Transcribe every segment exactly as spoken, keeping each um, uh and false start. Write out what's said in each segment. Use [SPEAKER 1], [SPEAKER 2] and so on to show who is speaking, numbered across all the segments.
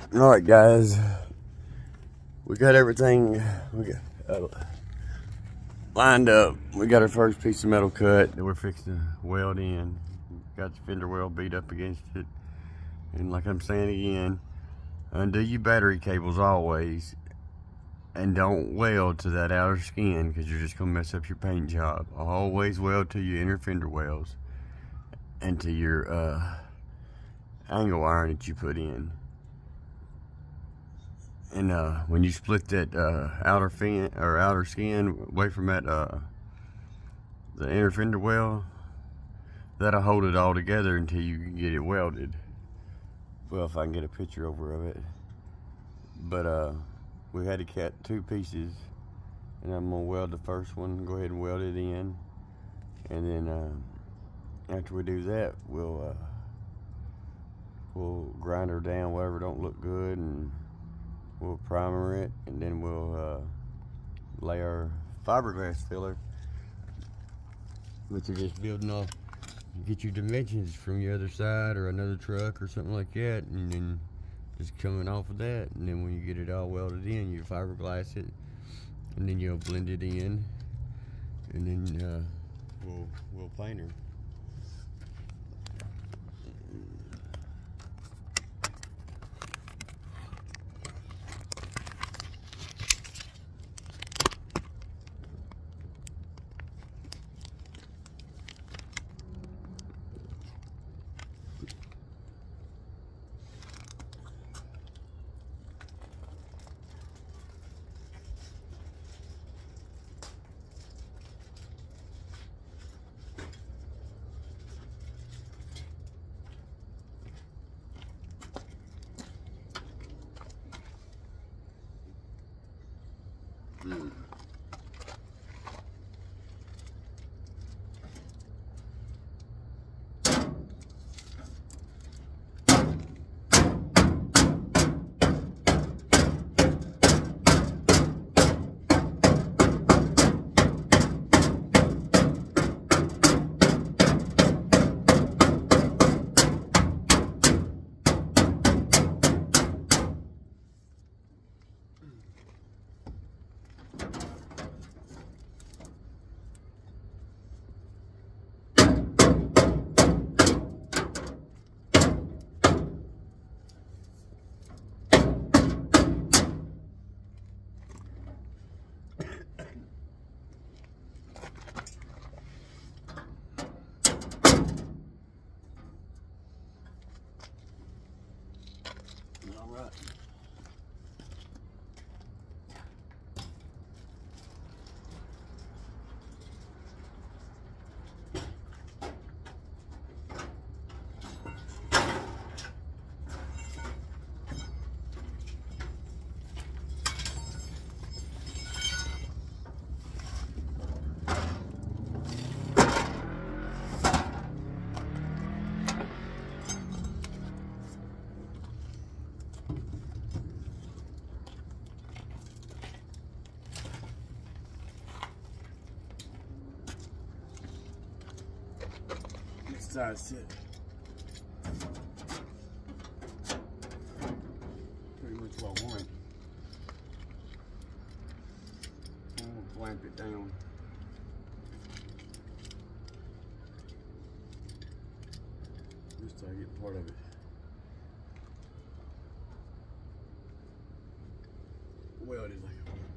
[SPEAKER 1] All right, guys, we got everything we got uh, lined up. We got our first piece of metal cut that we're fixing to weld in. Got the fender well beat up against it, and like I'm saying again, undo your battery cables always, and don't weld to that outer skin because you're just gonna mess up your paint job. Always weld to your inner fender wells and to your uh, angle iron that you put in. And uh, when you split that uh, outer fin or outer skin away from that uh, the inner fender well, that'll hold it all together until you can get it welded. Well, if I can get a picture over of it. But uh, we had to cut two pieces, and I'm gonna weld the first one. Go ahead and weld it in, and then uh, after we do that, we'll uh, we'll grind her down whatever don't look good, and we'll primer it, and then we'll uh, lay our fiberglass filler, which are just building off. You get your dimensions from your other side or another truck or something like that, and then just coming off of that, and then when you get it all welded in, you fiberglass it, and then you'll blend it in, and then uh, we'll we'll paint her. Mm. All right. Size it. Pretty much what I want. I'm gonna clamp it down. Just so I get part of it. Well, it is like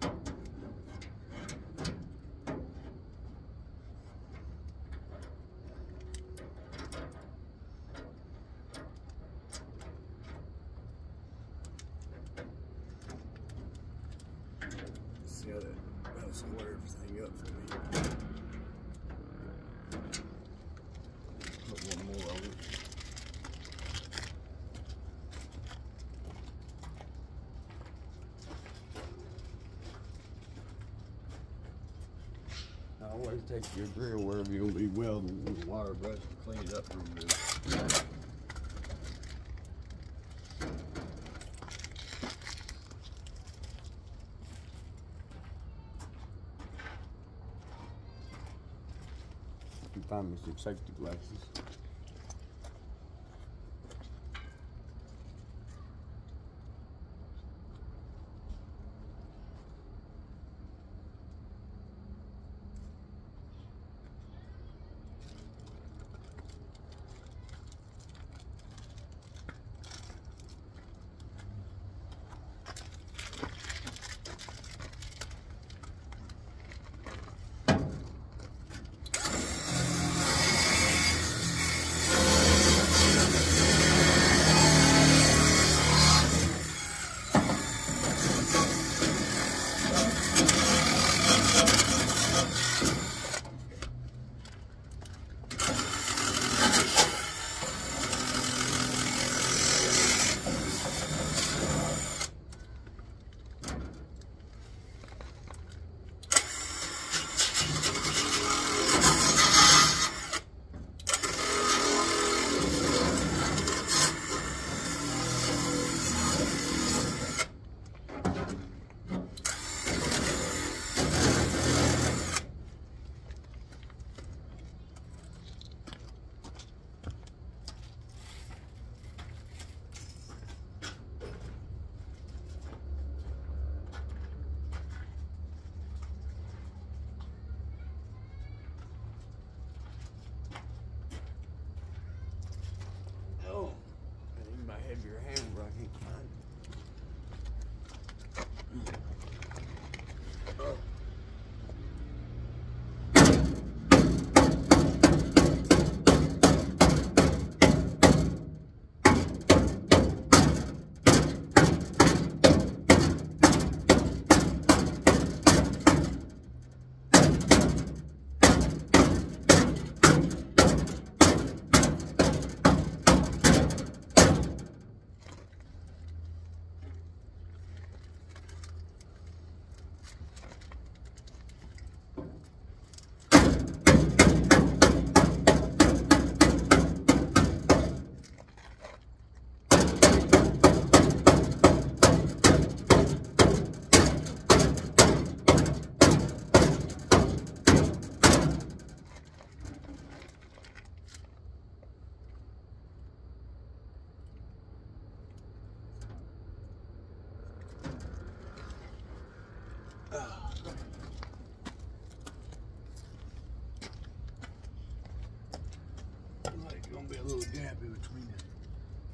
[SPEAKER 1] that, that'll square everything up for me. Put one more on it. I always take your drill wherever you're going to be welding with a wire brush to clean it up real good. Find me some safety glasses.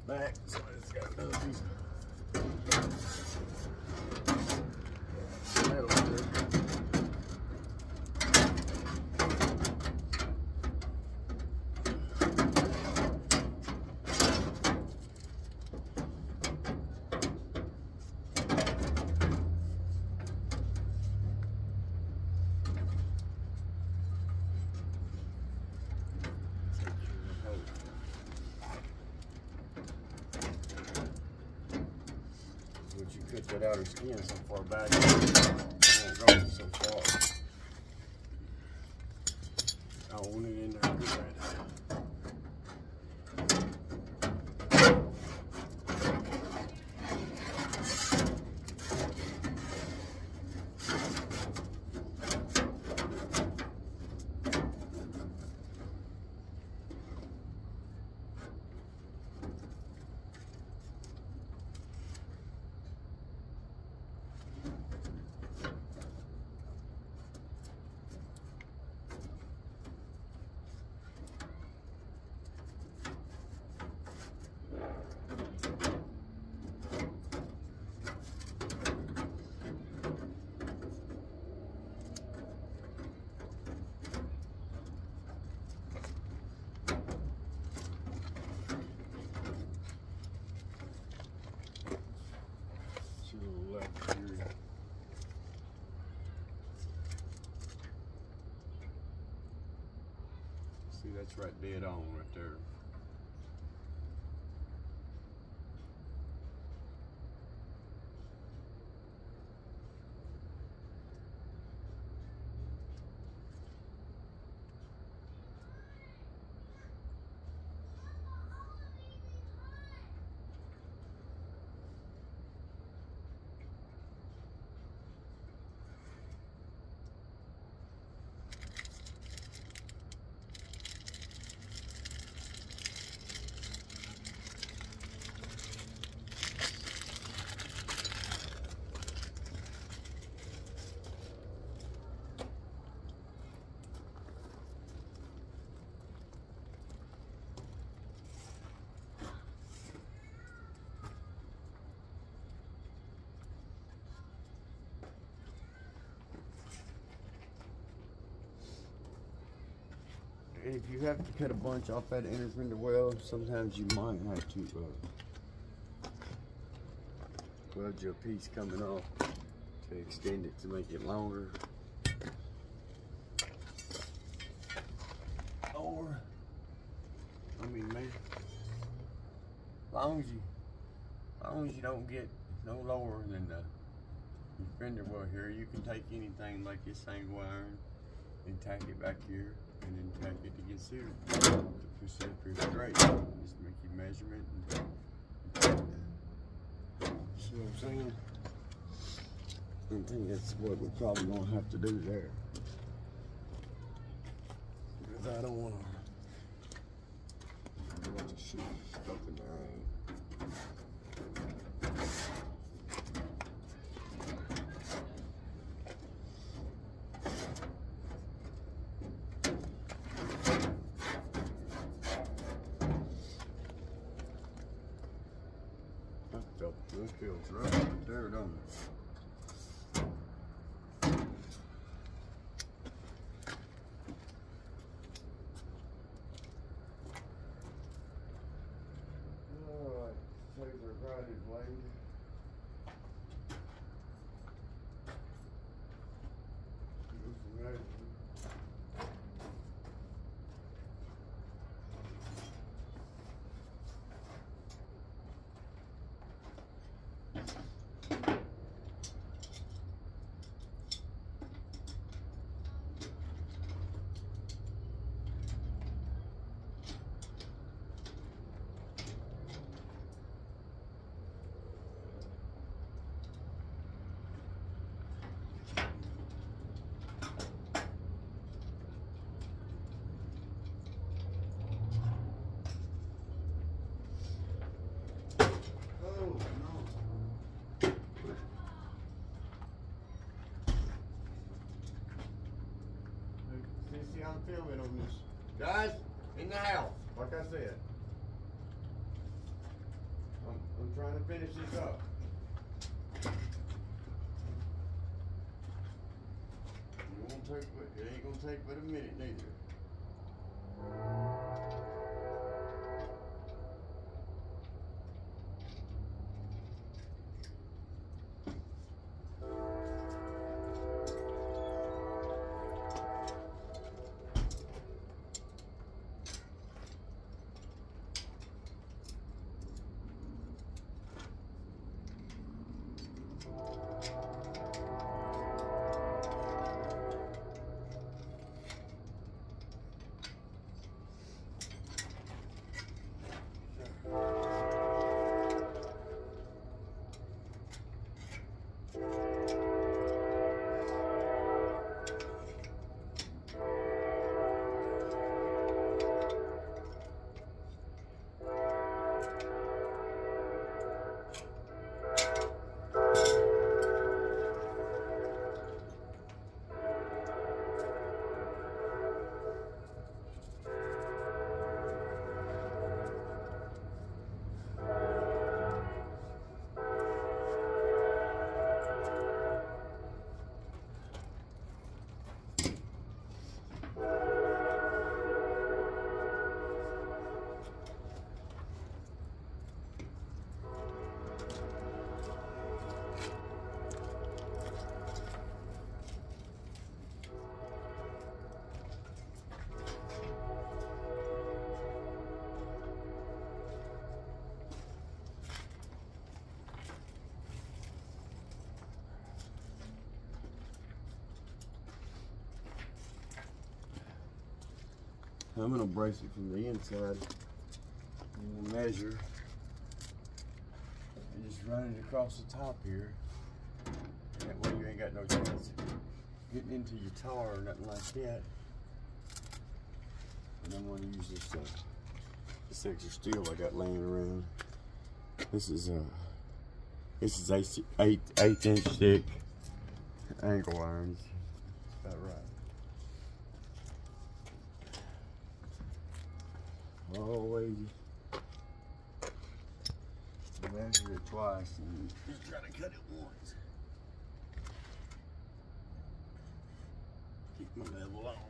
[SPEAKER 1] back, so it's got another piece of metal there. Once you cut that outer skin so far back, it won't go so far. I want it in there good. See, that's right dead on right there. And if you have to cut a bunch off that inner fender well, sometimes you might have to uh, weld you a piece coming off to extend it to make it longer. Or, I mean, maybe, as long as you, as long as you don't get no lower than the fender well here, you can take anything like this angle iron and tack it back here, and then tack it to get suited to push it up here straight. Just make your measurement and, and see what I'm saying? I think that's what we're probably gonna have to do there, because I don't want to want to shoot stuff in there. That feels right there, don't it? Alright, take our grinding blade. Do some measuring. See, I'm filming on this. Guys, in the house, like I said. finish this up. It won't take, but it ain't gonna take but a minute neither. I'm gonna brace it from the inside and measure and just run it across the top here. That way you ain't got no chance of getting into your tar or nothing like that. And I'm gonna use this uh, this extra steel I got laying around. This is uh this is eight eight eighth inch thick angle irons. About right. Always measure it twice and just try to cut it once. Keep my level on.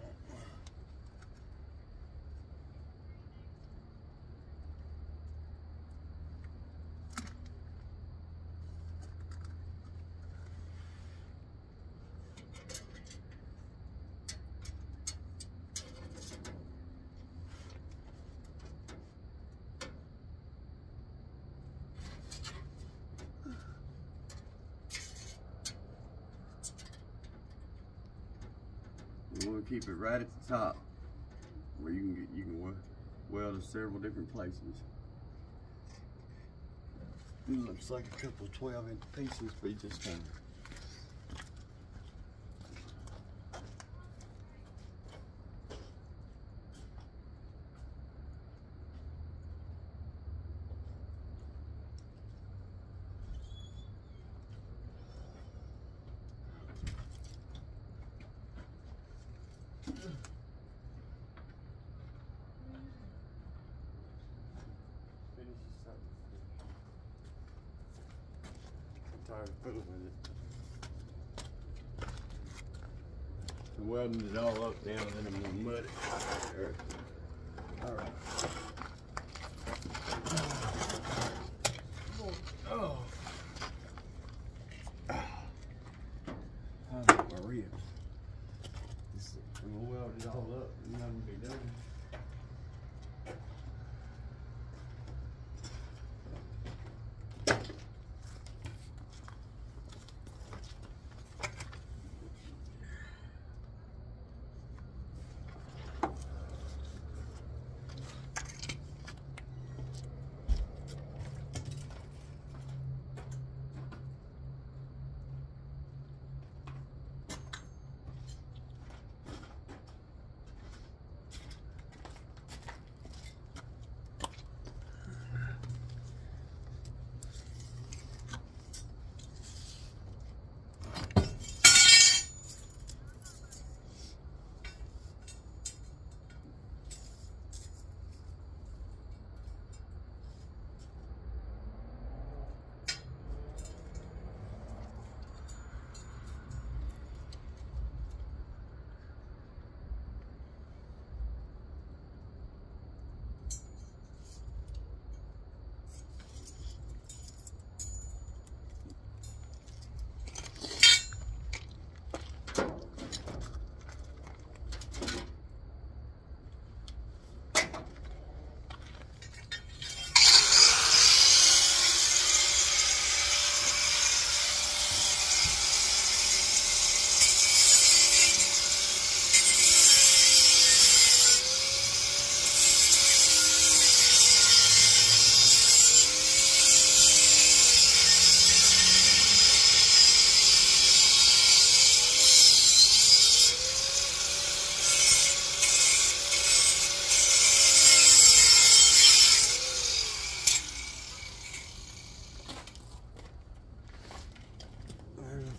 [SPEAKER 1] You want to keep it right at the top where you can get, you can weld to several different places. It looks like a couple twelve inch pieces, but you just kind of tired of fiddling with it. I'm welding it all up down and then I'm gonna mud it. There. All right. Oh. I got my ribs. I'm gonna weld it all up and nothing will be done.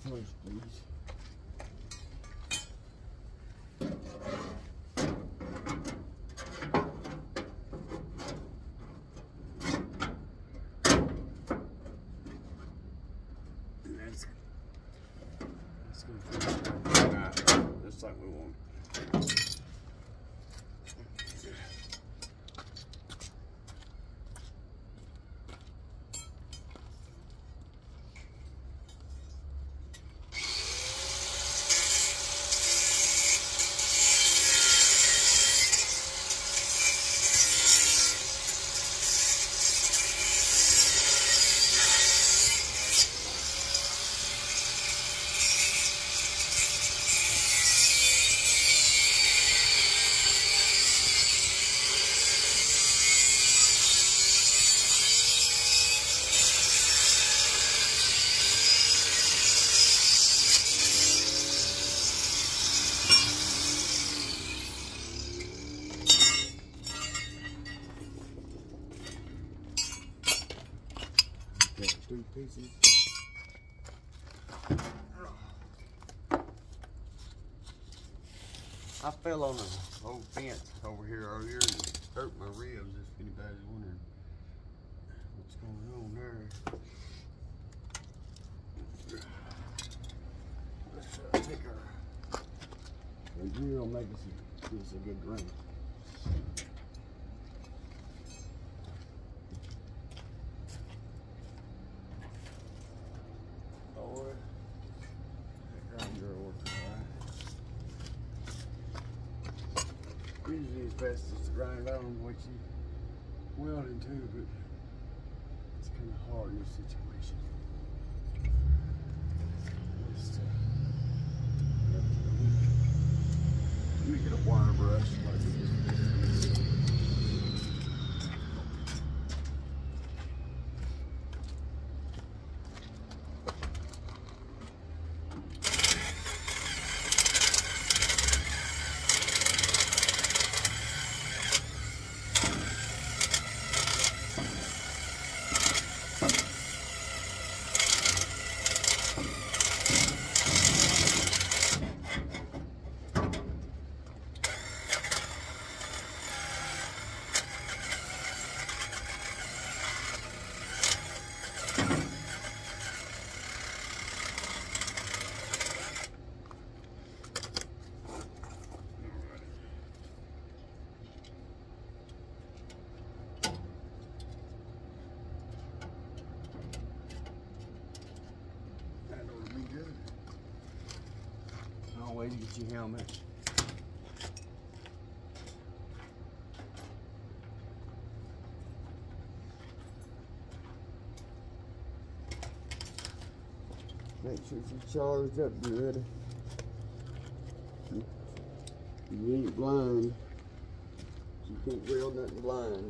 [SPEAKER 1] first, please. That's, that's going to fit right, just like we want. Three pieces. I fell on an old fence over here earlier and hurt my ribs, if anybody's wondering what's going on there. Let's uh, take our, our drill, make us a, give us a good run. Usually as fast as to grind out on what you weld into, but it's kind of hard in this situation. Just, uh, let me get a wire brush like this. Way to get your helmet. Make sure you're charged up good. You ain't blind. You can't weld nothing blind.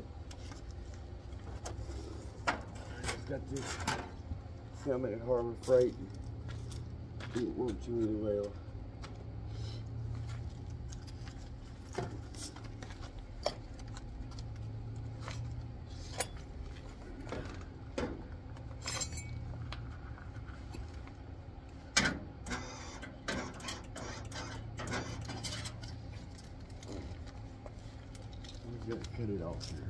[SPEAKER 1] I just got this helmet at Harbor Freight. Didn't want to really well. Got to cut it off here.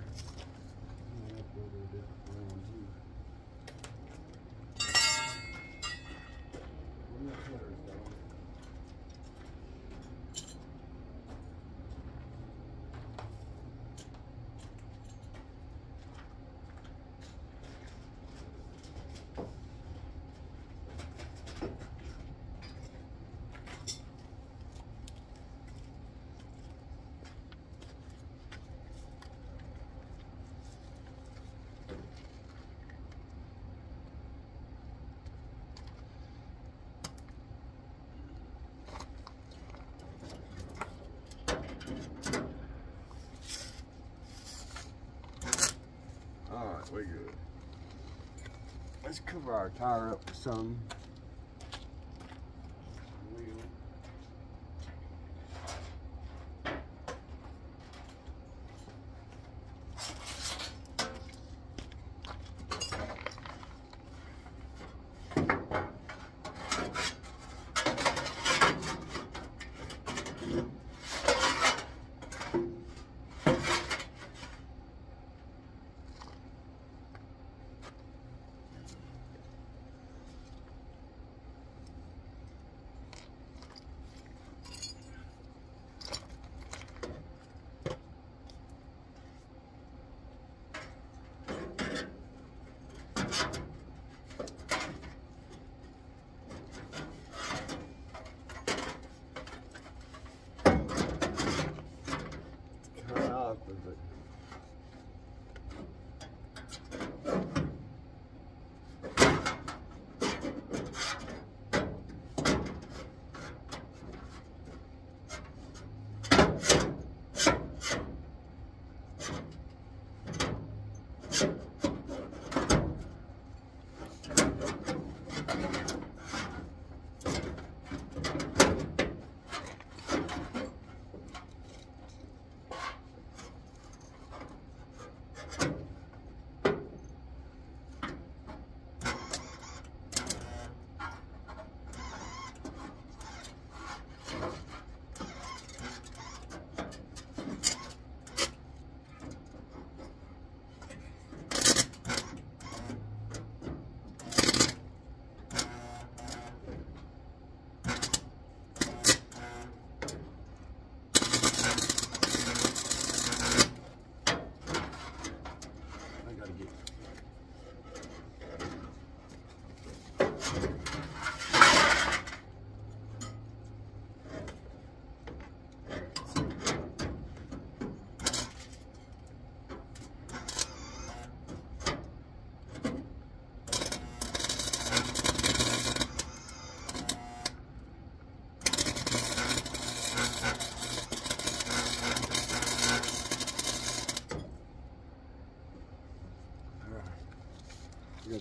[SPEAKER 1] Alright, we're good. Let's cover our tire up with some.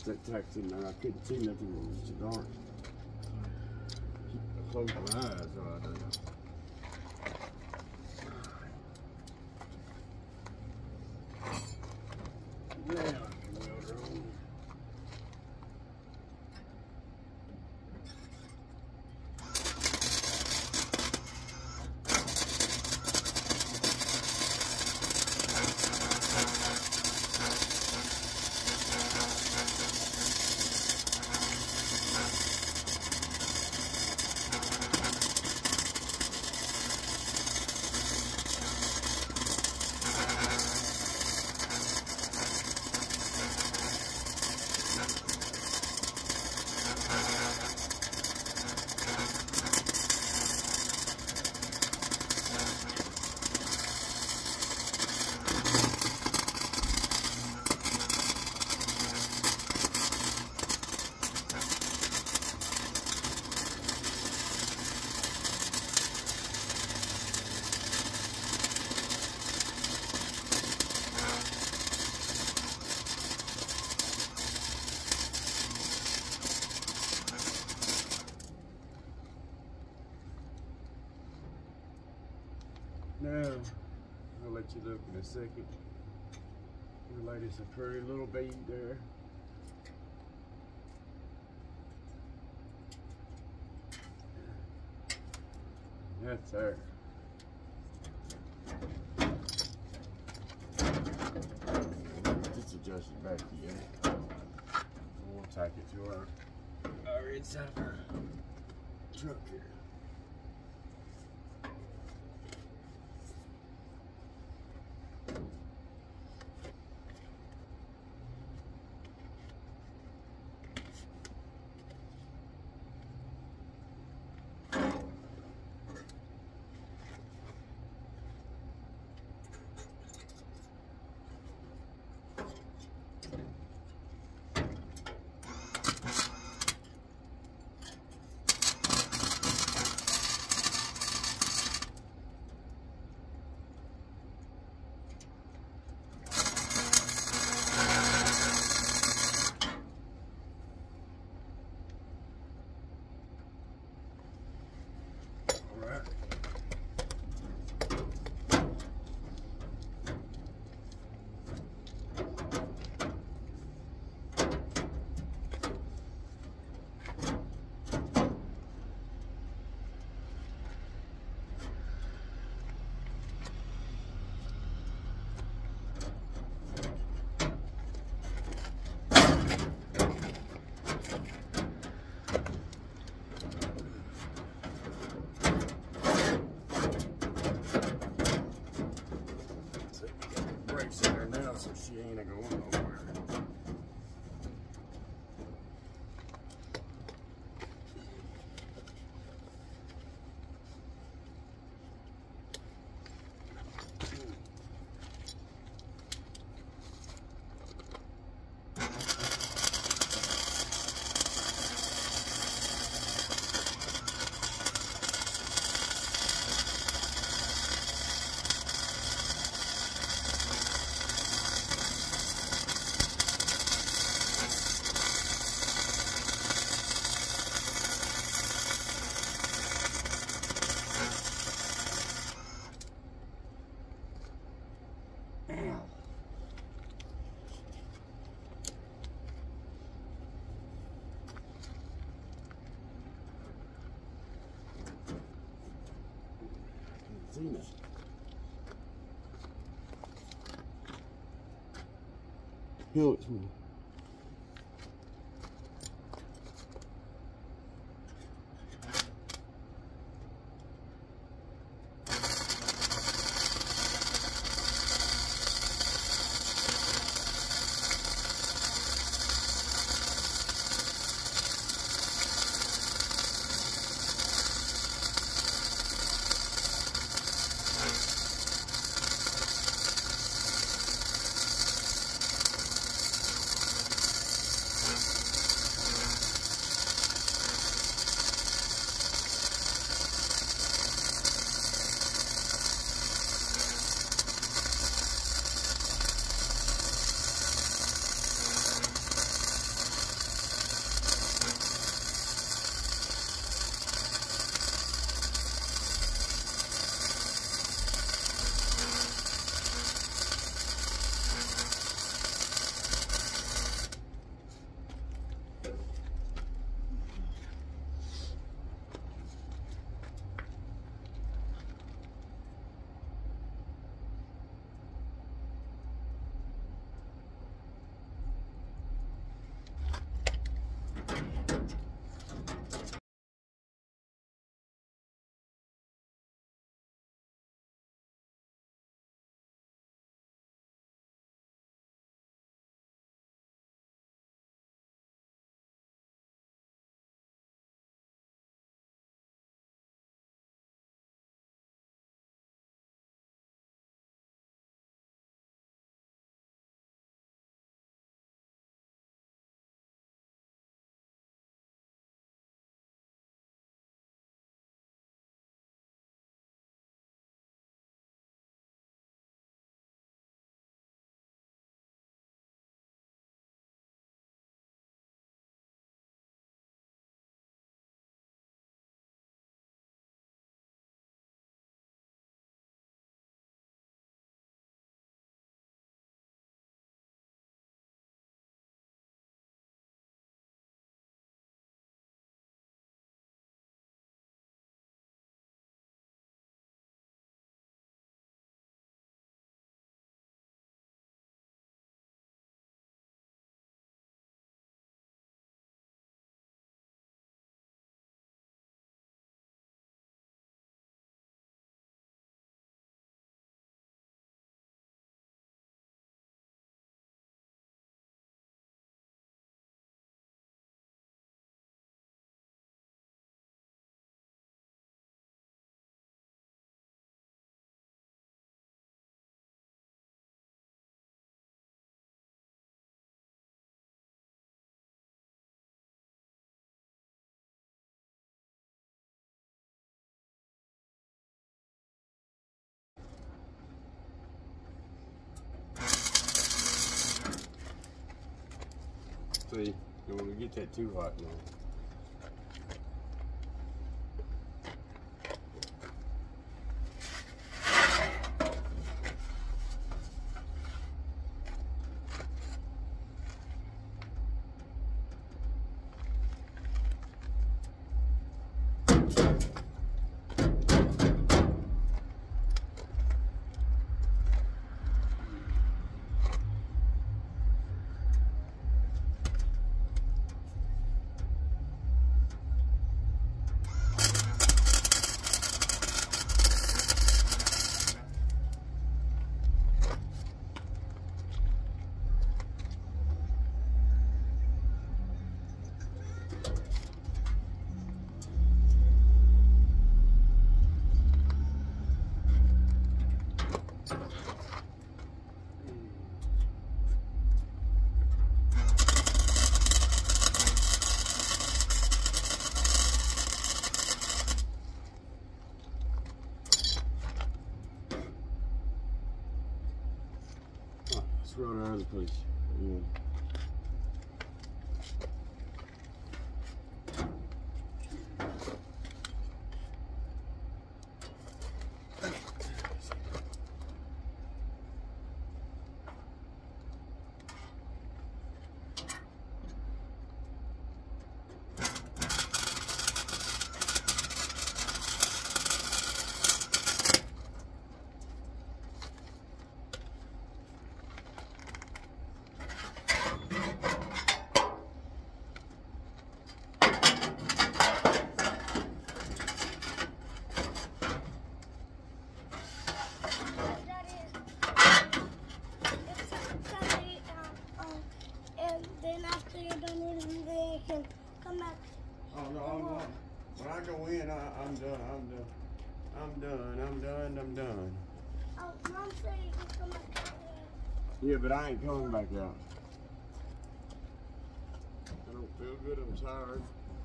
[SPEAKER 1] put that tax in there. I couldn't see nothing. It was too dark. Keep close my eyes so I don't know. Now I can weld her on. Now, I'll let you look in a second. Your lady's a pretty little bead there. That's her. Just adjust it back again. We'll tack it to our, our inside of our truck here. So she ain't a going nowhere. Seen it. Peel it to me. See, you don't want to get that too hot now. Throw it around the place. Yeah.
[SPEAKER 2] Come back.
[SPEAKER 1] Oh no, I'm done. When I go in, I, I'm done. I'm done. I'm done. I'm done. I'm done.
[SPEAKER 2] Oh, Mom said you can come back out here.
[SPEAKER 1] Yeah, but I ain't coming back out. I don't feel good. I'm tired.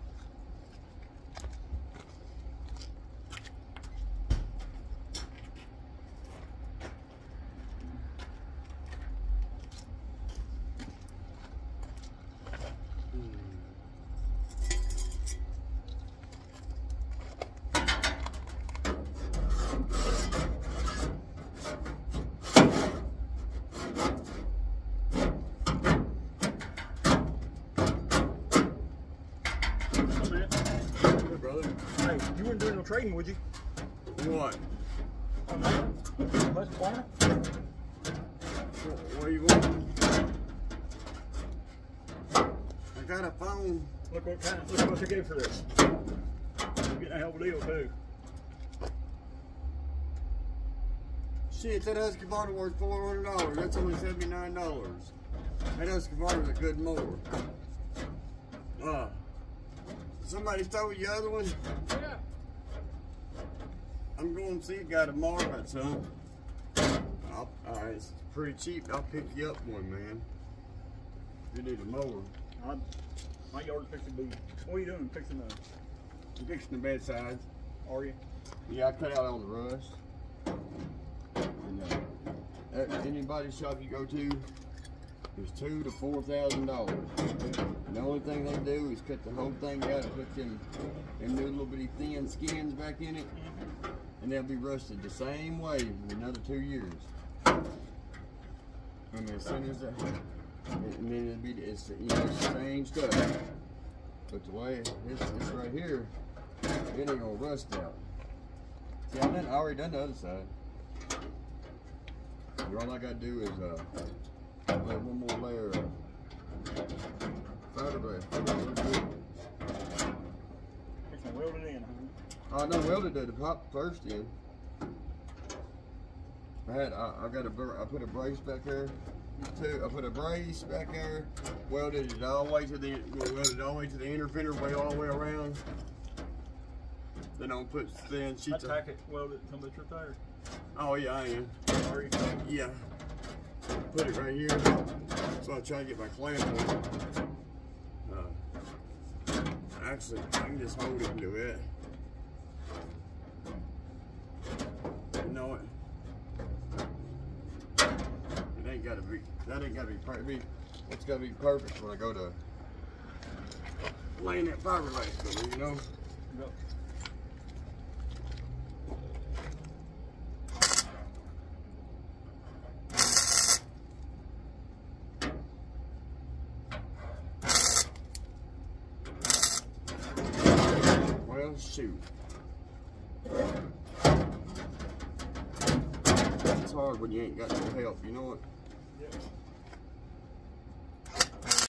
[SPEAKER 3] Hey, you wouldn't do no trading, would you?
[SPEAKER 1] What?
[SPEAKER 3] On that? West corner?
[SPEAKER 1] What do you want? I got a phone.
[SPEAKER 3] Look what kind of, look what they gave for this. You're getting a hell of a deal too.
[SPEAKER 1] Shit, that Husqvarna worth four hundred dollars. That's only seventy-nine dollars. That Husqvarna's a good mower. Uh, somebody stole the other one?
[SPEAKER 3] Yeah.
[SPEAKER 1] I'm going to see a guy tomorrow about some. I'll, uh, it's pretty cheap. I'll pick you up one, man. You need a mower.
[SPEAKER 3] I'm, my yard's fixing to be. What are you doing? Fixing the.
[SPEAKER 1] I'm fixing the bedsides.
[SPEAKER 3] Are you?
[SPEAKER 1] Yeah, I cut out all the rust. And, uh, at anybody shop you go to, it's two to four thousand dollars. The only thing they do is cut the whole thing out and put them, them new little bitty thin skins back in it, and they'll be rusted the same way in another two years. I mean, as soon as that, and then it'll be it's you know it's the same stuff, but the way this this right here, it ain't gonna rust out. See, I done I already done the other side. All I gotta do is uh, lay one more layer of fiberglass.
[SPEAKER 3] Fixing to weld it in, huh?
[SPEAKER 1] I know welded it to pop first in. I had I, I got a I put a brace back there. Too. I put a brace back there. Welded it all the way to the welded it all the way to the inner fender way all the way around. Then I'll put thin
[SPEAKER 3] I
[SPEAKER 1] sheets.
[SPEAKER 3] tack it, weld it until it's your tire.
[SPEAKER 1] Oh yeah, I am.
[SPEAKER 3] Are you?
[SPEAKER 1] Yeah. Put it right here. So I try to get my clamp on. Uh, actually, I can just hold it and do it. You know it. It ain't gotta be. That ain't gotta be perfect. It's gotta be perfect when I go to laying that fiberglass, you know?
[SPEAKER 3] Yep.
[SPEAKER 1] Well, shoot. It's hard when you ain't got no help, you know what?
[SPEAKER 3] Yep.